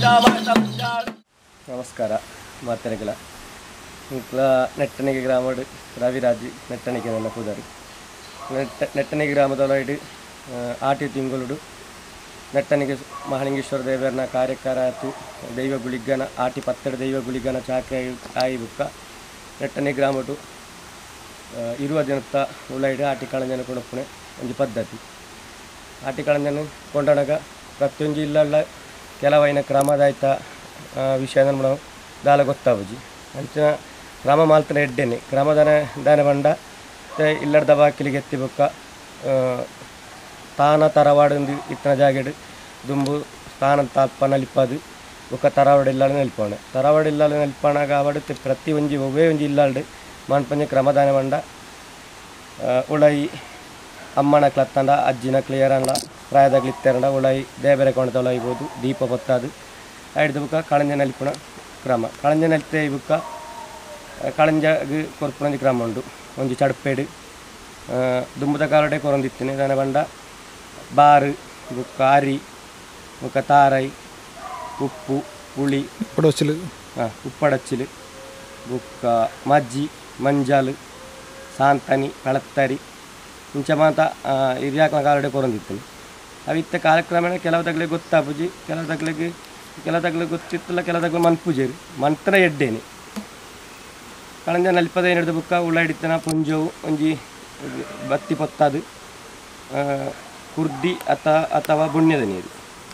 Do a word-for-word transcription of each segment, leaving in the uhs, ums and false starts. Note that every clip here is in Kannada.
ನಮಸ್ಕಾರ ಮಾತೆರೆಗಳ ಇಂಕ್ಲ ನೆಟ್ಟಣಿಗೆ ಗ್ರಾಮಡ್ ರವಿರಾಜ್ ನೆಟ್ಟಣಿಗೆ ನನ್ನ ಪೂಜಾರಿ ನೆಟ್ಟ ನೆಟ್ಟಣಿಗೆ ಗ್ರಾಮದೊಳಗೆ ಆಟಿ ತಿಂಗಳು ನೆಟ್ಟಣಿಗೆ ಮಹಾಲಿಂಗೇಶ್ವರ ದೇವರನ ಕಾರ್ಯಕಾರ ಆಯ್ತು ದೈವ ಗುಳಿಗನ ಆಟಿ ಪತ್ತೆಡು ದೈವ ಗುಳಿಗನ ಚಾಕೆ ಆಯಿ ಬುಕ್ಕ ನೆಟ್ಟಣಿಗೆ ಗ್ರಾಮಡು ಇರುವ ದಿನತ್ತ ಉಳ್ಳಾಯಿಡು ಆಟಿ ಕಳಂಜನ ಕೊಡಪ್ಪಣೆ ಒಂದು ಪದ್ಧತಿ ಆಟಿ ಕಳಂಜನ ಕೊಂಡಾಗ ಪ್ರತಿಯೊಂದು ಇಲ್ಲಲ್ಲ ಕೆಲವೈನ ಕ್ರಮದಾಯ್ತ ವಿಷಯ ನಾವು ದಾಲ ಗೊತ್ತಾವುಜಿ ಅಂಚಿನ ಕ್ರಮ ಮಾಲ್ತನ ಎಡ್ಡೆನೆ ಕ್ರಮದಾನ ದಾನ ಬಂಡ ಇಲ್ಲದ ಬಾಕಿಲಿಗೆ ಎತ್ತಿ ಬುಕ್ಕ ತಾನ ತರವಾಡೊಂದು ಇತ್ತನ ಜಾಗೆಡು ದುಂಬು ತಾನ ತಲ್ಪ ನಲಿಪದು ಬುಕ್ಕ ತರವಾಡ ಇಲ್ಲಾಳು ನಲಿಪೋಣೆ ತರವಾಡ ಇಲ್ಲಾಳು ನಲಿಪೋಣಾಗ ಆವಡುತ್ತೆ ಪ್ರತಿ ಒಂಜಿ ಒವ್ವೇ ಒಂಜಿ ಇಲ್ಲಾಳ್ಡು ಮನ್ಪಂಜ ಕ್ರಮದಾನ ಬಂಡ ಉಳಾಯಿ ಅಮ್ಮನ ಕ್ಲತ್ತಂಡ ಅಜ್ಜಿನ ಕ್ಲಿಯರಂಡ ಪ್ರಾಯದಾಗ್ಲಿತ್ತರಂಡ ಉಳಾಯಿ ದೇವರ ಕೋಣದ ಉಳಾಯಿಬೋದು ದೀಪ ಬತ್ತದು ಹಿಡಿದು ಬುಕ್ಕ ಕಳಂಜ ನಲಿಪುಣ ಕ್ರಮ ಕಳಂಜ ನಲಿತೆ ಬುಕ್ಕ ಕಳಂಜಗೆ ಕೊರ್ಪುಣಂಜಿ ಕ್ರಮ ಉಂಡು ಒಂಜಿ ಚಡ್ಪೇಡು ದುಂಬುದ ಕಾಲಡೆ ಕೊರೊಂದಿತ್ತಿನಿ ದನ ಬಂಡ ಬಾರು ಬುಕ್ಕ ಅರಿ ಬುಕ್ಕ ತಾರೈ ಉಪ್ಪು ಹುಳಿ ಉಪ್ಪಡಚ್ಚಿಲು ಹಾಂ ಉಪ್ಪಡಚ್ಚಿಲು ಬುಕ್ಕ ಮಜ್ಜಿ ಮಂಜಾಲು ಸಾಂತನಿ ಕಳತ್ತರಿ ಇಂಚ ಮಾತ ಹಿರಿಯಾಕನ ಕಾಲಡೆ ಕೊರೊಂದಿತ್ತಿನಿ ಅವಿತ್ತ ಕಾಲಕ್ರಮೇಣ ಕೆಲವು ತಗ್ಲಿಗೆ ಗೊತ್ತಾಪುಜಿ ಕೆಲವು ತಗ್ಲಿಗೆ ಕೆಲವು ತಗ್ಲಿಗೆ ಗೊತ್ತಿತ್ತಲ್ಲ ಕೆಲವು ತಗ್ಲು ಮನ್ಪುಜೇರಿ ಮಂತ್ರ ಎಡ್ಡೇನೆ ಕಳಂಜ ನಲ್ಪದ ಹಿಡಿದ ಬುಕ್ಕ ಉಳ್ಳ ಹಿಡಿತನ ಪುಂಜವು ಒಂಜಿ ಬತ್ತಿ ಪೊತ್ತದು ಕುರ್ದಿ ಅಥ ಅಥವಾ ಬುಣ್ಯದ ನೀರು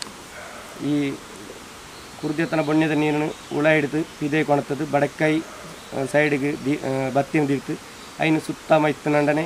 ಈ ಕುರ್ದಿ ಅತನ ಬುಣ್ಯದ ನೀರನ್ನು ಉಳ ಹಿಡಿದು ಪಿದೆ ಕೊಣತದ್ದು ಬಡಕಾಯಿ ಸೈಡಿಗೆ ದಿ ಬತ್ತಿನ ದಿರ್ತು ಐನು ಸುತ್ತ ಮೈತ್ತನಂಡನೆ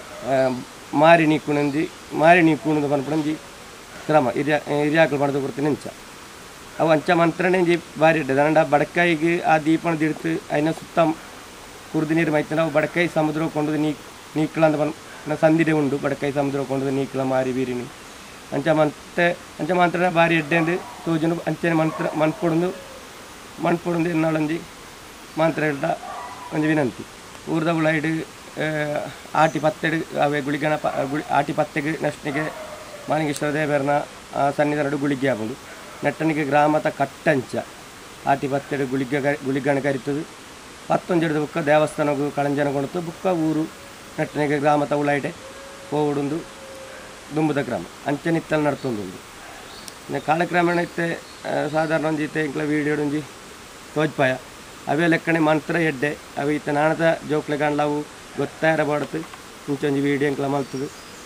ಮಾರಿ ನೀಕುಣಂಜಿ ಮಾರಿ ನೀಕುಣದ ಪನ್ಪುಣಂಜಿ ಕ್ರಮ ಹಿರಿಯ ಹಿರಿಯಾಕಲು ಪಡೆದು ಕೊಡ್ತೀನಿ ಇಂಚ ಅವು ಅಂಚ ಮಂತ್ರನೇ ಜಿ ಬಾರಿ ಇಡ್ಡೆ ದಂಡ ಬಡಕಾಯಿಗೆ ಆ ದೀಪನ ದಿಡ್ತು ಐನ ಸುತ್ತ ಕುರ್ದು ನೀರು ಮೈತನ ಅವು ಬಡಕಾಯಿ ಸಮುದ್ರ ಕೊಂಡದು ನೀ ನೀಕ್ಲ ಅಂತ ಬನ್ ಸಂದಿಡೆ ಉಂಡು ಬಡಕಾಯಿ ಸಮುದ್ರ ಕೊಂಡದು ನೀಕ್ಲ ಮಾರಿ ಬೀರಿನಿ ಅಂಚ ಮಂತೆ ಅಂಚ ಮಂತ್ರನ ಬಾರಿ ಎಡ್ಡೆ ಅಂದು ತೋಜನು ಅಂಚನೆ ಮಂತ್ರ ಮನ್ಪೊಡೊಂದು ಮಣ್ಪೊಡೊಂದು ಎನ್ನಾಳೊಂಜಿ ಮಂತ್ರ ಇಡ್ಡ ಒಂದು ವಿನಂತಿ ಊರ್ದ ಉಳಾಯಿಡು ಆಟಿ ಪತ್ತೆಡು ಅವೇ ಗುಳಿಗನ ಪ ಗುಳಿ ಆಟಿ ಪತ್ತೆಗೆ ನೆಕ್ಸ್ಟಿಗೆ ಮಹಾಲಿಂಗೇಶ್ವರ ದೇವರನ ಸನ್ನಿಧಾನಡು ಗುಳಿಗೆ ಆಗುಂಡು ನೆಟ್ಟಣಿಗೆ ಗ್ರಾಮದ ಕಟ್ಟಂಚ ಆಟಿ ಪತ್ತೆಡು ಗುಳಿಗ ಗುಳಿಗನ ಕರಿತದು ಪತ್ತೊಂಜೆಡ್ದು ಬುಕ್ಕ ದೇವಸ್ಥಾನಗೂ ಕಳಂಜನ ಕೊಡ್ತು ಬುಕ್ಕ ಊರು ನೆಟ್ಟಣಿಗೆ ಗ್ರಾಮದ ಉಳಾಯಿಡೆ ಹೋಗುಡುಂದು ದುಂಬುದ ಗ್ರಾಮ ಅಂಚನಿತ್ತಲ್ಲಿ ನಡ್ತೊಂದುಂಡು ಕಾಲಕ್ರಮೇಣ ಇತ್ತೆ ಸಾಧಾರಣ ಒಂಜಿ ಇತ್ತೆ ಇಂಕ್ಲ ವೀಡಿಯೋಡೊಂಜಿ ತೋಜ್ಪಾಯ ಅವೇ ಲೆಕ್ಕನೆ ಮಂತ್ರ ಎಡ್ಡೆ ಅವು ಇತ್ತ ನಾಣದ ಜೋಕ್ಲೆ ಕಾಣಲ ಅವು ಗೊತ್ತಾಯಿರಬಾರ್ದು ಇಂಚೊಂಜಿ ವೀಡಿಯೋ ಇಂಕ್ಲ ಮಲ್ತದು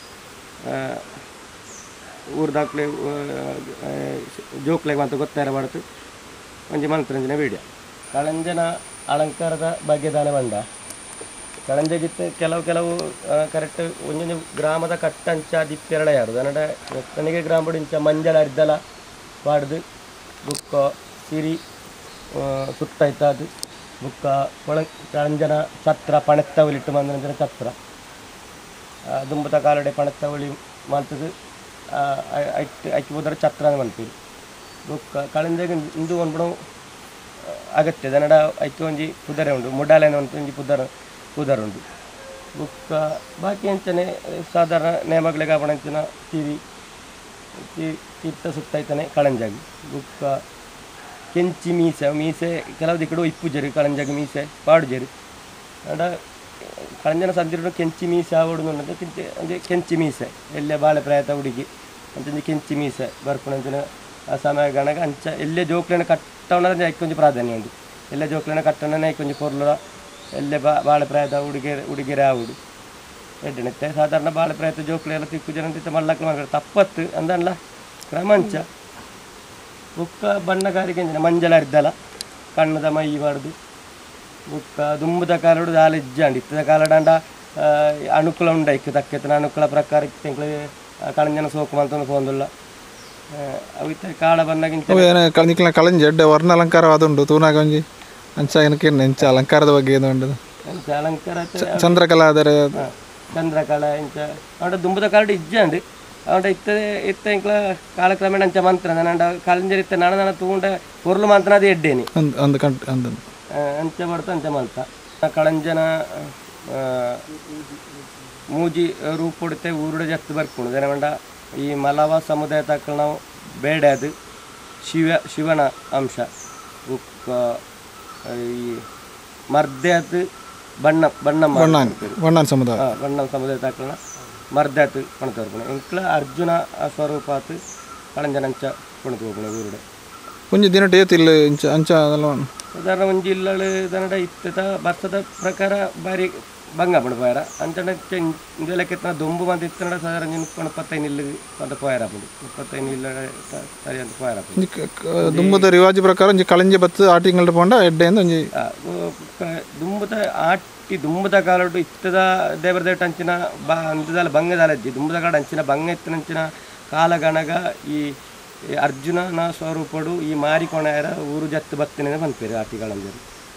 ಊರ್ದಾಕ್ಲೆ ಜೋಕ್ಲೆಗೆ ಅಂತ ಗೊತ್ತಾಯಿರಬಾರ್ದು ಒಂಜಿ ಮಂತ್ರಂಜಿನ ವೀಡಿಯೋ ಕಳಂಜನ ಅಲಂಕಾರದ ಬಗ್ಗೆ ದಾನ ಬಂಡ ಕಳಂಜಗಿತ್ತು ಕೆಲವು ಕೆಲವು ಕರೆಕ್ಟ್ ಒಂಜೊಂದು ಗ್ರಾಮದ ಕಟ್ಟಂಚ ದಿಪ್ಪೆರಳೆ ಯಾರು ದನಡ ನನಗೆ ಗ್ರಾಮಡು ಇಂಚ ಮಂಜಳ ಅರ್ದಲ ಬಾಡ್ದು ಬುಕ್ಕ ಸಿರಿ ಸುತ್ತಾಯ್ತದು ಬುಕ್ಕ ಕೊಳ ಕಳಂಜನ ಛತ್ರ ಪಣೆತ್ತವಲಿಟ್ಟು ಮಂದನಂಜನ ಛತ್ರ ದುಂಬದ ಕಾಲಡೆ ಪಣೆತ್ತವಳಿ ಮಾಡ್ತದು ಐಟ್ ಐಕಿ ಹೋದರೆ ಛತ್ರ ಮಲ್ತೀವಿ ಬುಕ್ಕ ಕಳಂಜಗೆ ಇಂದು ಒಂದು ಅಗತ್ಯ ದನಡ ಐಕಿ ಒಂಜಿ ಪುದರೆ ಉಂಡು ಮುಡಾಲೆನ ಒಂದು ಒಂಜಿ ಪುದರ ಪುದರ್ ಉಂಡು ಬುಕ್ಕ ಬಾಕಿ ಅಂಚನೆ ಸಾಧಾರಣ ನೇಮಗಳಿಗೆ ಆಪಣಂಚಿನ ಸಿರಿ ತೀರ್ಥ ಸುತ್ತಾಯ್ತಾನೆ ಕಳಂಜಾಗಿ ಬುಕ್ಕ ಕೆಂಚಿ ಮೀಸೆ ಮೀಸೆ ಕೆಲವು ದಿಕ್ಕಡು ಇಪ್ಪು ಜರಿ ಕಳಂಜಾಗ ಮೀಸೆ ಪಾಡು ಜರಿ ಅಂಡ ಕಳಂಜನ ಸಂದಿರು ಕೆಂಚಿ ಮೀಸೆ ಆವಡು ಅನ್ನೋದು ಕೆಂಚಿ ಅಂದರೆ ಕೆಂಚಿ ಮೀಸೆ ಎಲ್ಲೇ ಬಾಳೆ ಪ್ರಾಯತ ಹುಡುಗಿ ಅಂತಂದು ಕೆಂಚಿ ಮೀಸೆ ಬರ್ಪುಣಂಚಿನ ಆ ಸಮಯ ಗಣಗ ಅಂಚ ಎಲ್ಲೇ ಜೋಕ್ಲಿನ ಕಟ್ಟವನಂದ್ರೆ ಐಕೊಂಜಿ ಪ್ರಾಧಾನ್ಯ ಉಂಟು ಎಲ್ಲೇ ಜೋಕ್ಲಿನ ಕಟ್ಟಣನೇ ಐಕೊಂಜಿ ಕೊರ್ಲ ಎಲ್ಲೇ ಬಾ ಬಾಳೆ ಪ್ರಾಯದ ಹುಡುಗಿರೆ ಹುಡುಗಿರೆ ಆವುಡು ಎಡ್ಡೆಣತ್ತೆ ಸಾಧಾರಣ ಬಾಳೆ ಪ್ರಾಯದ ಜೋಕ್ಲೆ ಎಲ್ಲ ತಿಕ್ಕು ಜನ ಅಂತ ಮಲ್ಲಕ್ಕೆ ಮಾಡ್ತಾರೆ ತಪ್ಪತ್ತು ಅಂದಲ್ಲ ಕ್ರಮಂಚ ಬುಕ್ಕ ಬಣ್ಣಗಾರಿಗೆ ಅಂಜಿನ ಮಂಜಲ ಅರ್ದಲ ಕಣ್ಣದ ಮೈ ಬಾರ್ದು ಬುಕ್ಕ ದುಂಬದ ಕಾಲಡು ದಾಲ ಇಜ್ಜಂಡು ಇತ್ತದ ಕಾಲಡಂಡ ಅನುಕೂಲ ಉಂಡ ಇಕ್ಕ ತಕ್ಕೆತನ ಅನುಕೂಲ ಪ್ರಕಾರ ಇಕ್ಕ ಕಳಂಜನ ಸೋಕು ಮಂತೊಂದು ಪೋಂದುಲ್ಲ ಅವಿತ್ತ ಕಾಳ ಬಣ್ಣಗಿಂತ ಕಳಂಜ ಎಡ್ಡೆ ವರ್ಣ ಅಲಂಕಾರ ಅದುಂಡು ತೂನಾಗ ಒಂಜಿ ಅಂಚ ಏನಕ್ಕೆ ಇಂಚ ಅಲಂಕಾರದ ಬಗ್ಗೆ ಏನು ಉಂಟು ಅಂಚ ಅಲಂಕಾರ ಚಂದ್ರಕಲಾ ಆದರೆ ಚಂದ್ರಕಲಾ ಇಂಚ ಅವಡ ದುಂಬದ ಕಾಲಡು ಇಜ್ಜಂಡು ಅವಡ ಇತ್ತ ಇತ್ತ ಇಂಕ್ಲ ಕಾಲಕ್ರಮೇಣ ಅಂಚ ಮಂತ್ರ ನಂಡ ಕಳಂಜರಿತ್ತ ನನ ನನ ತೂಂಡ ಪೊರ್ಲು ಮಂತ್ರ ಅದು ಎಡ್ಡೇನಿ ಅಂದ ಕಂಟ್ ಅಂದ ಅಂಚ ಬಡ್ತ ಅಂಚ ಮಲ್ತ ಕಳಂಜನ ಮೂಜಿ ರೂಪ ಕೊಡುತ್ತೆ ಊರುಡ ಜಾಸ್ತಿ ಬರ್ಕೊಂಡು ಜನ ಮಂಡ ಈ ಮಲವ ಸಮುದಾಯ ತಕ್ಕ ನಾವು ಬೇಡ ಅದು ಶಿವ ಶಿವನ ಅಂಶ ಬುಕ್ಕ ಈ ಮರ್ದ್ಯಾತ್ ಬಣ್ಣ ಬಣ್ಣ ಬಣ್ಣಾನ್ ಬಣ್ಣಾನ್ ಸಮುದಾಯ ಹಾಂ ಬಣ್ಣ ಸಮುದಾಯ ತಾಕಣ ಮರ್ದ್ಯಾತ್ ಪಣತ ಬರ್ಪಣೆ ಇಂಕ್ಲ ಅರ್ಜುನ ಸ್ವರೂಪಾತ್ ಕಳಂಜನಂಚ ಪಣತ ಹೋಗ್ಪಣೆ ಊರುಡೆ ಒಂಜಿ ದಿನಟ ಏತಿಲ್ಲ ಇಂಚ ಅಂಚ ಅದೆಲ್ಲ ಸಾಧಾರಣ ಒಂಜಿ ಇಲ್ಲಳು ದನಡ ಇತ್ತದ ಭತ್ತದ ಪ್ರಕಾರ ಬಾರಿ ಬಂಗ ಪಣ ಪೋಯರ ಅಂಚನ ಇಂದು ಲೆಕ್ಕ ದೊಂಬು ಮಂದಿ ಇತ್ತನಡ ಸಾಧಾರಣ ನಿನ್ಕೊಂಡು ಇಪ್ಪತ್ತೈದು ಇಲ್ಲ ಅಂತ ಪೋಯರ ಪುಡು ಇಪ್ಪತ್ತೈದು ಇಲ್ಲ ಸರಿ ಅಂತ ಪೋಯರ ಪುಡು ದುಂಬದ ರಿವಾಜು ಪ್ರಕಾರ ಒಂಜಿ ಕಳಂಜೆ ಬತ್ತು ಆಟಿಂಗಲ್ಡ ಪೋಂಡ ಎಡ್ಡೆಯಿಂದ ಒಂಜಿ ದುಂಬದ ಆಟಿ ದುಂಬದ ಕಾಲಡು ಇತ್ತದ ದೇವರ ದೇವಟ ಅಂಚಿನ ಬ ಅಂತದಲ್ಲ ಬಂಗದಾಲ ಇದ್ದಿ ದುಂಬದ ಕಾಡ ಅಂಚಿನ ಬಂಗ ಇತ್ತನಂಚಿನ ಕಾಲಗಣಗ ಈ ಅರ್ಜುನನ ಸ್ವರೂಪಡು ಈ ಮಾರಿಕೊಣೆಯರ ಊರು ಜತ್ತು ಬತ್ತಿನ ಬಂದ್ಪೇರಿ ಆಟಿಗಳಂಜರು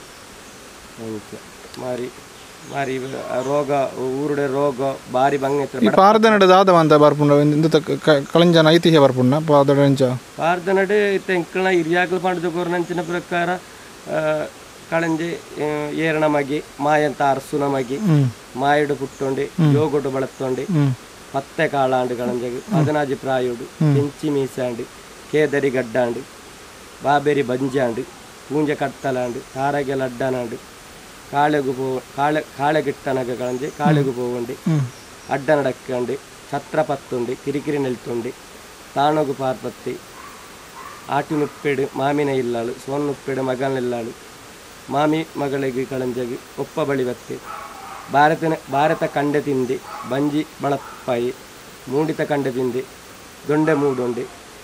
ಮಾರಿ ಮಾರಿ ರೋಗ ಊರುಡೆ ರೋಗ ಬಾರಿ ಬಂಗ ಪಾರ್ದನಡ ದಾದವ ಅಂತ ಬರ್ಪುಂಡ ಇಂದು ಕಳಂಜನ ಐತಿಹ್ಯ ಬರ್ಪುಂಡ ಪಾದಡಂಚ ಪಾರ್ದನಡೆ ಇತ್ತ ಎಂಕಲ್ನ ಹಿರಿಯಾಕಲು ಪಂಡದ ಕೋರ್ನಂಚಿನ ಪ್ರಕಾರ ಕಳಂಜೆ ಏರಣ ಮಗೆ ಮಾಯಂತ ಅರಸುನ ಮಗೆ ಮಾಯಡು ಪುಟ್ಟೊಂಡೆ ಯೋಗೊಡು ಬಳತ್ತೊಂಡೆ ಪತ್ತೆ ಕಾಳಾಂಡು ಕಳಂಜಗೆ ಪದನಾಜಿ ಪ್ರಾಯುಡು ಕೆಂಚಿ ಮೀಸಾಂಡು ಕೇದರಿ ಗಡ್ಡಾಂಡು ಬಾಬೇರಿ ಬಂಜಾಂಡು ಪೂಂಜ ಕಟ್ಟಲಾಂಡು ತಾರಗೆ ಲಡ್ಡನಾಂಡು ಕಾಳೆಗು ಪೋ ಕಾಳೆ ಕಾಳೆಗಿಟ್ಟನಗ ಕಳಂಜೆ ಕಾಳೆಗು ಪೋವಂಡು ಅಡ್ಡ ನಡಕ್ಕಂಡು ಛತ್ರ ಪತ್ತುಂಡು ಕಿರಿಕಿರಿ ನೆಲ್ತುಂಡು ತಾಣಗು ಪಾರ್ಪತ್ತಿ ಆಟಿನುಪ್ಪೆಡು ಮಾಮಿನ ಇಲ್ಲಾಳು ಸೋನ್ನುಪ್ಪೆಡು ಮಗನಿಲ್ಲಾಳು ಮಾಮಿ ಮಗಳಿಗೆ ಕಳಂಜಗೆ ಒಪ್ಪ ಬಳಿ ಬತ್ತೆ ಭಾರತನ ಭಾರತ ಕಂಡೆ ತಿಂದೆ ಬಂಜಿ ಬಳಪ್ಪಾಯಿ ಮೂಡಿತ ಕಂಡೆ ತಿಂದೆ ದೊಂಡೆ ಮೂಡೊಂಡೆ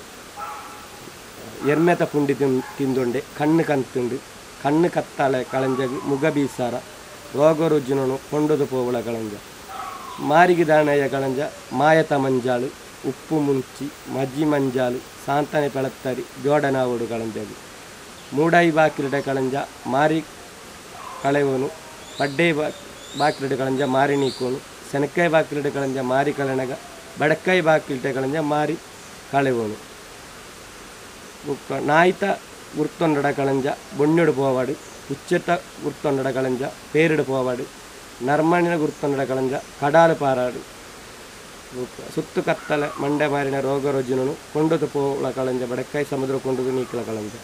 ಎರ್ಮೆತ ಪುಂಡಿ ತಿನ್ ತಿಂದೊಂಡೆ ಕಣ್ಣು ಕಂತುಂಡು ಕಣ್ಣು ಕತ್ತಾಳೆ ಕಳಂಜಗೆ ಮುಗ ಬೀಸಾರ ರೋಗ ರುಜುನನು ಕೊಂಡದು ಪೋವಳ ಕಳಂಜ ಮಾರಿಗೆ ದಾಣೆಯ ಕಳಂಜ ಮಾಯತ ಮಂಜಾಳು ಉಪ್ಪು ಮುಂಚಿ ಮಜ್ಜಿ ಮಂಜಾಳು ಸಾಂತನೆ ಪೆಳತ್ತರಿ ಜೋಡನಾವೋಡು ಕಳಂಜಗೆ ಮೂಡಾಯಿ ಬಾಕಿರಡೆ ಕಳಂಜ ಮಾರಿ ಕಳೆವನು ಪಡ್ಡೆ ಬಾ ಬಾಕಿರಡೆ ಕಳಂಜ ಮಾರಿ ನೀಕೋನು ಸೆನಕಾಯಿ ಬಾಕಿರಡೆ ಕಳಂಜ ಮಾರಿ ಕಳೆನಗ ಬಡಕಾಯಿ ಬಾಕಿರಡೆ ಕಳಂಜ ಮಾರಿ ಕಳೆವನು ನಾಯ್ತ ಗುರ್ತೊಂಡಡ ಕಳಂಜ ಬೊಣ್ಣೆಡು ಪೋವಾಡು ಉಚ್ಚೆತ ಗುರ್ತೊಂಡಡ ಕಳಂಜ ಪೇರಿಡು ಪೋವಾಡು ನರ್ಮಣಿನ ಗುರ್ತೊಂಡಡ ಕಳಂಜ ಕಡಾಲು ಪಾರಾಡು ಸುತ್ತು ಕತ್ತಲೆ ಮಂಡೆ ಮಾರಿನ ರೋಗ ರುಜಿನನು ಕೊಂಡದು ಪೋಳ ಕಳಂಜ ಬಡಕಾಯಿ ಸಮುದ್ರ ಕೊಂಡದು ನೀಕಲ ಕಳಂಜ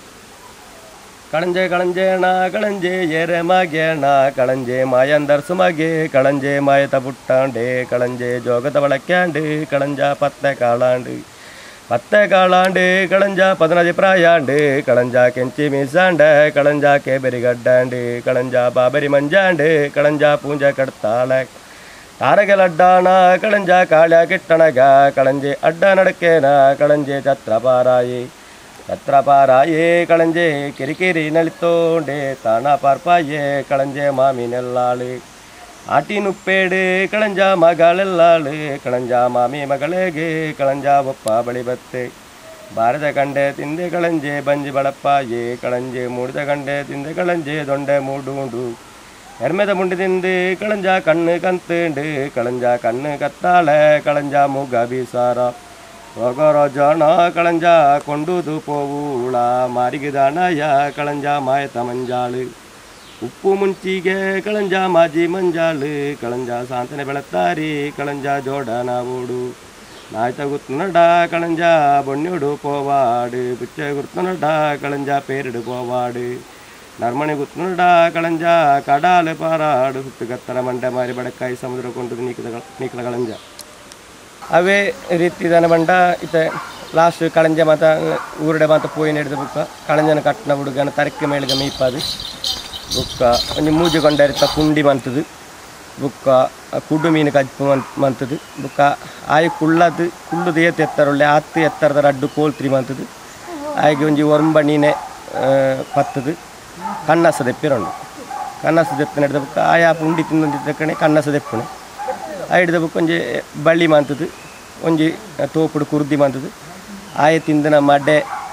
ಕಳಂಜೆ ಕಳಂಜೇಣ ಕಳಂಜೆ ಏರೆ ಮಾಗೇಣ ಕಳಂಜೆ ಮಾಯಂದರ್ಸು ಮಗೆ ಕಳಂಜೆ ಮಾಯತ ಪುಟ್ಟಾಂಡೆ ಕಳಂಜೆ ಜೋಗದ ಬಳಕ್ಯಾಂಡು ಕಳಂಜ ಪತ್ತೆ ಕಾಳಾಂಡು ಪತ್ತೆ ಕಾಳಾಂಡು ಕಳಂಜ ಪದನಜಿ ಪ್ರಾಯಾಂಡು ಕಳಂಜ ಕೆಂಚಿ ಮೀಸಾಂಡ ಕಳಂಜ ಕೇಬೆರಿಗಡ್ಡಾಂಡು ಕಳಂಜ ಬಾಬರಿ ಮಂಜಾಂಡು ಕಳಂಜ ಪೂಂಜ ಕಡ್ತಾಳೆ ತಾರಗೆ ಲಡ್ಡಾಣ ಕಳಂಜ ಕಾಳ್ಯ ಕಿಟ್ಟಣಗ ಕಳಂಜೆ ಅಡ್ಡ ನಡಕೇನ ಕಳಂಜೆ ಛತ್ರಪಾರಾಯಿ ಛತ್ರಪಾರಾಯೇ ಕಳಂಜೆ ಕಿರಿಕಿರಿ ನಳಿತೋಂಡೆ ತಾಣ ಪಾರ್ಪಾಯೇ ಕಳಂಜೆ ಮಾಮಿನೆಲ್ಲಾಳು ಆಟಿನುಪ್ಪೇಡು ಕಳಂಜ ಮಗಳೆಲ್ಲಾಳು ಕಳಂಜ ಮಾಮಿ ಮಗಳಿಗೆ ಕಳಂಜ ಒಪ್ಪ ಬಳಿ ಬತ್ತೆ ಬಾರದ ಕಂಡೆ ತಿಂದೆ ಕಳಂಜೆ ಬಂಜಿ ಬಳಪ್ಪಾಯೇ ಕಳಂಜೆ ಮೂಡಿದ ಕಂಡೆ ತಿಂದೆ ಕಳಂಜೆ ದೊಂಡೆ ಮೂಡುಂಡು ಎರ್ಮೆದ ಮುಂಡಿ ತಿಂದು ಕಳಂಜ ಕಣ್ಣು ಕಂತುಂಡು ಕಳಂಜ ಕಣ್ಣು ಕತ್ತಾಳೆ ಕಳಂಜ ಮುಗ ಬೀಸಾರ ರೋಗರೋಜಣ ಕಳಂಜ ಕೊಂಡುದು ಪೋವುಳ ಮಾರಿಗಿದಾಣಯ ಕಳಂಜ ಮಾಯತ ಮಂಜಾಳು ಉಪ್ಪು ಮುಂಚಿಗೆ ಕಳಂಜ ಮಾಜಿ ಮಂಜಾಳು ಕಳಂಜ ಸಾಂತನೆ ಬೆಳತ್ತಾರಿ ಕಳಂಜ ಜೋಡನ ಓಡು ನಾಯ್ತ ಗುರ್ತನಡ ಕಳಂಜ ಬೊಣ್ಣೆಡು ಪೋವಾಡು ಪುಚ್ಚೆ ಗುರ್ತನಡ ಕಳಂಜ ಪೇರಿಡು ಪೋವಾಡು ನರ್ಮಣಿ ಗುರ್ತನಡ ಕಳಂಜ ಕಡಾಲು ಪಾರಾಡು ಸುತ್ತು ಕತ್ತರ ಮಂಡೆ ಮಾರಿ ಬಡಕಾಯಿ ಸಮುದ್ರ ಕೊಂಡದು ನೀಕದ ನೀಕಲ ಕಳಂಜ ಅವೇ ರೀತಿ ದನ ಬಂಡ ಇತ್ತೆ ಲಾಸ್ಟ್ ಕಳಂಜೆ ಮಾತ ಊರುಡೆ ಮಾತ ಪೋಯಿ ನಡೆದ ಬುಕ್ಕ ಕಳಂಜನ ಕಟ್ಟನ ಹುಡುಗನ ತರಕ್ಕೆ ಮೇಳಿಗೆ ಮೀಪಾದು ಬುಕ್ಕ ಒಂದು ಮೂಜಿ ಕೊಂಡರಿತ ಕುಂಡಿ ಮಂತದು ಬುಕ್ಕ ಕುಡು ಮೀನು ಕಜ್ಪು ಮಂತದು ಬುಕ್ಕ ಆಯ್ ಕುಳ್ಳದು ಕುಳ್ಳುದು ಏತು ಎತ್ತರೊಳ್ಳೆ ಹತ್ತು ಎತ್ತರದ ರಡ್ಡು ಕೋಲ್ತ್ರಿ ಮಂತದು ಆಯ್ಗೆ ಒಂಜಿ ಒರಂಬ ನೀನೆ ಪತ್ತದು ಕನ್ನಸ ದೆಪ್ಪಿರೋಂಡು ಕನ್ನಸ ದೆಪ್ಪು ನಡೆದ ಬುಕ್ಕ ಆಯಾ ಪುಂಡಿ ತಿಂದೊಂದಿದ್ದ ಕಣೆ ಕನ್ನಸ ದೆಪ್ಪುಣೆ ಆ ಹಿಡಿದ ಬುಕ್ ಒಂಜಿ ಬಳ್ಳಿ ಮಂತದು ಒಂಜಿ ತೋಪುಡು ಕುರ್ದಿ ಮಂತದು ಆಯ ತಿಂದನ ಮಡ್ಡೆ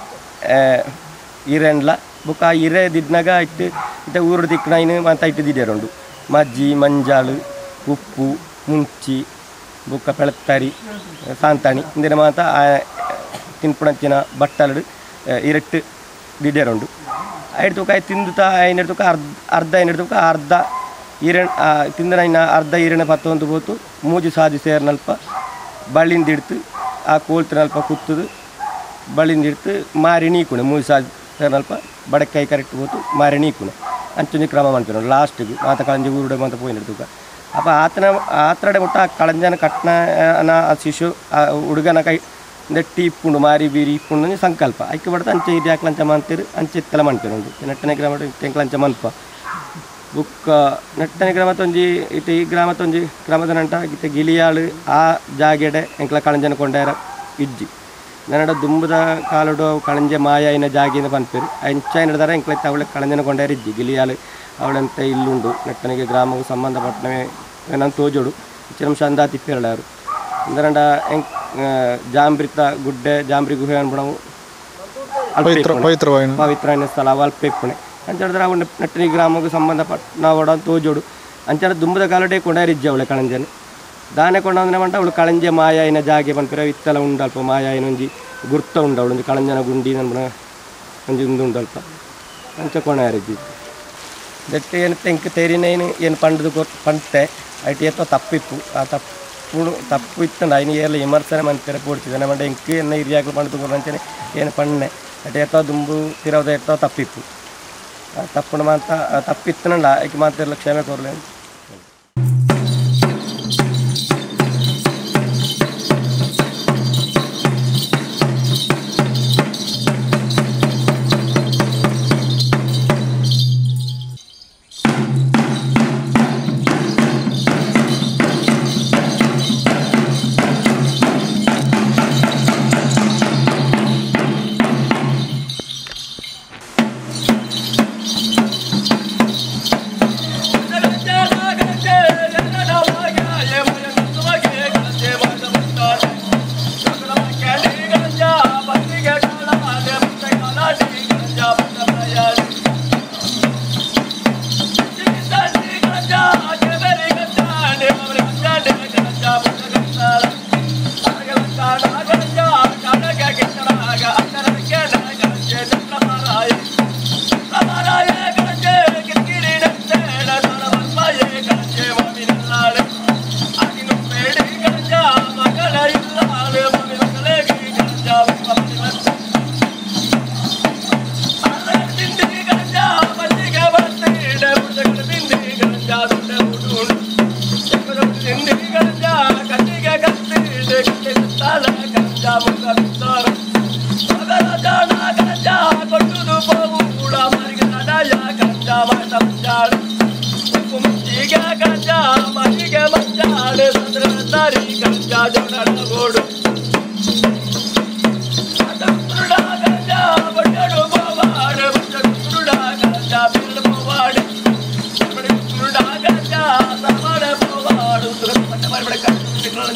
ಇರೆಂಡ್ಲ ಬುಕ್ಕ ಆ ಇರೆ ದಿದ್ನಾಗ ಇಟ್ಟು ಇತ್ತ ಊರು ದಿಕ್ಕನ ಇನ್ನು ಮಂತ ಇಟ್ಟು ದಿಡ್ಯಾರುಂಡು ಮಜ್ಜಿ ಮಂಜಾಳು ಉಪ್ಪು ಮುಂಚಿ ಬುಕ್ಕ ಪೆಳತ್ತರಿ ಸಾಂತಾಣಿ ಇಂದಿನ ಮಾತ ತಿನ್ಪುಣಂಚಿನ ಬಟ್ಟಲು ಇರಟ್ಟು ದಿಡ್ಯಾರುಂಡು ಐದು ತೂಕ ತಿಂದು ತಾ ಐನೆರಡು ತೂಕ ಅರ್ಧ ಅರ್ಧ ಐನೆರಡು ತೂಕ ಅರ್ಧ ಈರೆಣ್ ತಿಂದನ ಇನ್ನು ಅರ್ಧ ಈರೆಣ್ಣೆ ಪತ್ತೊಂದು ಹೋತು ಮೂಜಿ ಸಾದಿ ಸೇರಿನಲ್ಪ ಬಳ್ಳಿಂದ ಹಿಡ್ತು ಆ ಕೋಲ್ತಿನಲ್ಪ ಕುತ್ತದು ಬಳಿಂದಿಡ್ತು ಮಾರಿ ನೀಕುಣೆ ಮೂರು ಸಾಲ ಅಲ್ಪ ಬಡಕಾಯಿ ಕರೆಕ್ಟ್ ಹೋತು ಮಾರಿ ನೀಕುಣೆ ಅಂಚೊಂದು ಕ್ರಮ ಮಾಡ್ತೀವಿ ನೋಡಿ ಲಾಸ್ಟಿಗೆ ಮಾತ ಕಳಂಜಿ ಊರುಡೆ ಅಂತ ಪೋಯಿನಿಡ್ತುಕ അപ്പോൾ ആത്തന ആത്രയുടെ മുട്ട കളഞ്ചന കട്ടന ആ ശിശു ಹುಡುಗನ ಕೈ ನೆಟ್ಟಿ ಇಪ್ಪುಂಡು ಮಾರಿ ಬೀರಿ ಇಪ್ಪುಂಡು ಸಂಕಲ್ಪ ಐಕೆ ಬಡ್ದು ಅಂಚೆ ಇದು ಯಾಕಲಂಚ ಮಾಡ್ತೀರಿ ಅಂಚೆ ಇತ್ತಲ ಮಾಡ್ತೀರಿ ಒಂದು ನೆಟ್ಟನೆ ಗ್ರಾಮ ಎಂಕಲಂಚ ಮಲ್ಪ ಬುಕ್ಕ ನೆಟ್ಟನೆ ಗ್ರಾಮದ ಒಂಜಿ ಇಟ್ಟು ಈ ಗ್ರಾಮದ ಒಂಜಿ ಗ್ರಾಮದ ನಂಟ ಇತ್ತೆ ಗಿಲಿಯಾಳು ಆ ಜಾಗೆಡೆ ಎಂಕಲ ಕಳಂಜನ ಕೊಂಡಾರ ಇಜ್ಜಿ ನನ್ನಡ ದುಂಬದ ಕಾಲುಡು ಕಳಂಜೆ ಮಾಯ ಇನ್ನ ಜಾಗಿನ ಪನ್ಪೇರು ಅಂಚ ಹಿಡಿದಾರ ಎಂಕಲ ಅವಳೆ ಕಳಂಜನ ಕೊಂಡಾರ ಇಜ್ಜಿ ಗಿಲಿಯಾಳು ಅವಳಂತೆ ಇಲ್ಲುಂಡು ನೆಟ್ಟನಿಗೆ ಗ್ರಾಮಕ್ಕೆ ಸಂಬಂಧಪಟ್ಟನವೇ ನಾನು ತೋಜೋಡು ಇಚ್ಚಿನ ಚಂದ ತಿಪ್ಪೇರಳಾರು ಇಂದರಂಡ ಎಂಕ್ ಜಾಂಬ್ರಿತ ಗುಡ್ಡೆ ಜಾಂಬ್ರಿ ಗುಹೆ ಅನ್ಬಿಡವು ಪವಿತ್ರ ಸ್ಥಳ ಅವು ಅಲ್ಪ ಇಪ್ಪಣೆ ಅಂತ ಹೇಳಿದ್ರೆ ಅವು ನೆಟ್ಟನಿ ಗ್ರಾಮಕ್ಕೆ ಸಂಬಂಧಪಟ್ಟ ನಾವು ಒಡ ತೋಜೋಡು ಅಂಚ ದುಂಬದ ಕಾಲಡೆ ಕೊಂಡಾರಿಜ್ಜೆ ಅವಳೆ ಕಳಂಜನ ದಾನೆ ಕೊಂಡಂದ್ರೆ ಮಂಟ ಅವಳು ಕಳಂಜೆ ಮಾಯ ಇನ ಜಾಗೆ ಪನ್ಪಿರ ಇತ್ತಲ ಉಂಡು ಅಲ್ಪ ಮಾಯ ಇನ್ನೊಂಜಿ ಗುರ್ತ ಉಂಡು ಅವಳು ಒಂಜಿ ಕಳಂಜನ ಗುಂಡಿ ನನ್ಬಿಡ ಒಂಜಿ ಉಂದು ಉಂಡು ಅಲ್ಪ ಅಂಚ ಕೊಣಾರಿಜ್ಜಿ ದಟ್ಟೆ ಏನು ತೆಂಕ್ ತೆರಿನೇನು ಏನು ಪಂಡದು ಗೊ ಪಂಟೆ ಐಟಿ ಎತ್ತೋ ತಪ್ಪಿಪ್ಪು ಆ ತಪ್ಪು ತಪ್ಪು ಇತ್ತಂಡ ಐನು ಏರ್ಲ ವಿಮರ್ಶನೆ ಮಂತ್ರಿ ಪೋಡ್ತಿದ್ದೆ ನಮ್ಮ ಎಂಕ್ ಎನ್ನ ಹಿರಿಯಾಗಲು ಪಂಡದು ಕೊಡಂಚನೆ ಏನು ಪಣ್ಣೆ ಐಟಿ ಎತ್ತೋ ದುಂಬು ತಿರೋದ ಎತ್ತೋ ತಪ್ಪಿಪ್ಪು ತಪ್ಪು ಮಾತ ತಪ್ಪಿತ್ತನಂಡ ಐಕೆ ಮಾತಿರಲ್ಲ ಕ್ಷಮೆ ಕೊರಲೆ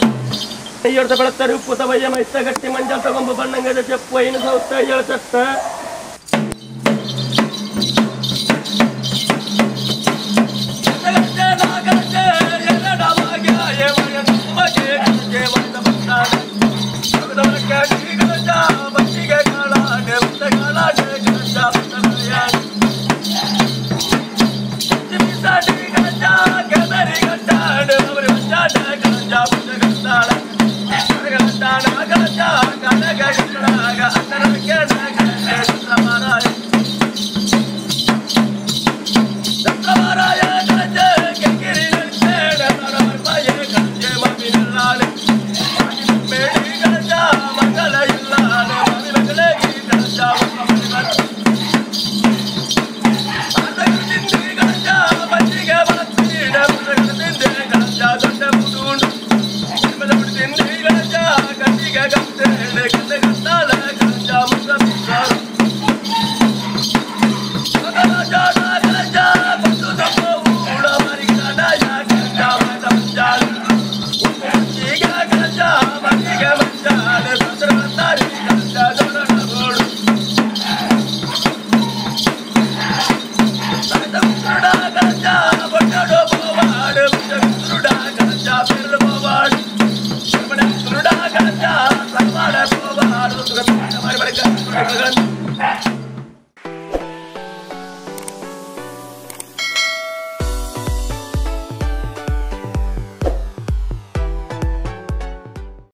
ಹೇಳ್ತಾ ಬೆಳತ್ತಾರೆ ಉಪ್ಪು ತವಯ್ಯ ಮೈತ ಗಟ್ಟಿ ಮಂಜಲ್ ತಗೊಂಬ ಬಣ್ಣಂಗದ ಚೆಪ್ಪು ಐನು ಸೌತ್ತ ಹೇಳ್ತತ್ತ